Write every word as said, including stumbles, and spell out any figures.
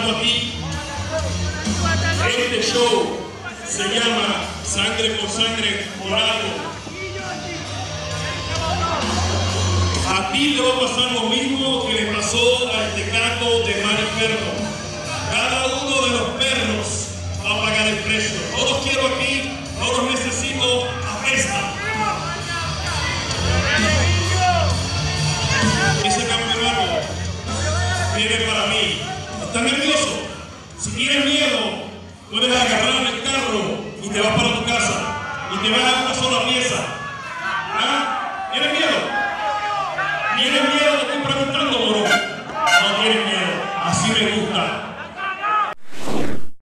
pasando aquí. Este show se llama Sangre por Sangre por algo. A ti te va a pasar lo mismo que le pasó al tecato de Mario Perro. Cada uno de los perros va a pagar el precio. No los quiero aquí, no los necesito, apesta. Ese campeonato viene para mí. ¿Estás nervioso? Si tienes miedo, puedes agarrar el carro y te vas para tu casa y te vas a una sola pieza. ¿Ah? ¿Tienes miedo? ¿Tienes miedo? Te estoy preguntando, bro. No tienes miedo. Así me gusta.